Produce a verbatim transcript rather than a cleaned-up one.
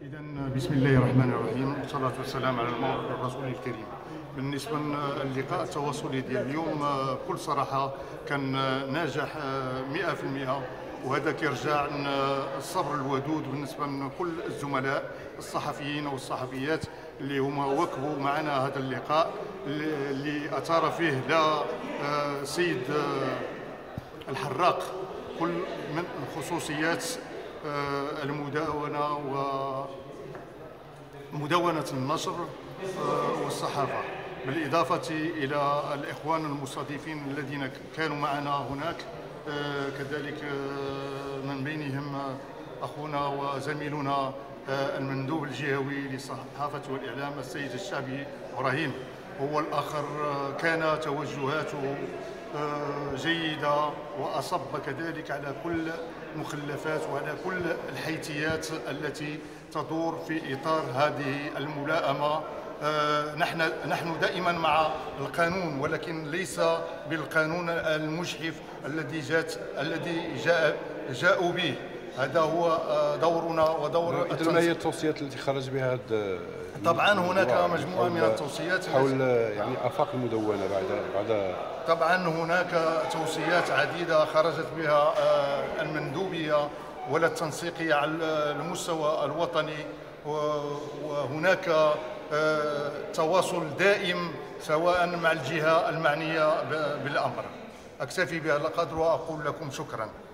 إذا بسم الله الرحمن الرحيم والصلاة والسلام على الرسول الكريم. بالنسبة للقاء التواصلي ديال اليوم بكل صراحة كان ناجح مئة في المئة، وهذا كيرجع الصبر الودود بالنسبة لكل الزملاء الصحفيين والصحفيات اللي هما واكبوا معنا هذا اللقاء اللي أثار فيه لا سيد الحراق كل من خصوصيات المدونة ومدونة النشر والصحافة، بالإضافة إلى الإخوان المستضيفين الذين كانوا معنا هناك، كذلك من بينهم أخونا وزميلنا المندوب الجهوي للصحافة والإعلام السيد الشعبي إبراهيم. هو الآخر كان توجهاته جيدة وأصب كذلك على كل المخلفات وعلى كل الحيثيات التي تدور في إطار هذه الملائمة. نحن نحن دائما مع القانون، ولكن ليس بالقانون المجحف الذي جاءت الذي جاء جاءوا به. هذا هو دورنا ودور إذن ما هي التوصيات التي خرج بها هذا؟ طبعا هناك مجموعة من التوصيات حول يعني آفاق المدونة بعد بعد طبعا هناك توصيات عديدة خرجت بها المندوبية ولا التنسيقية على المستوى الوطني، وهناك تواصل دائم سواء مع الجهة المعنية بالأمر. أكتفي بهذا القدر وأقول لكم شكرا.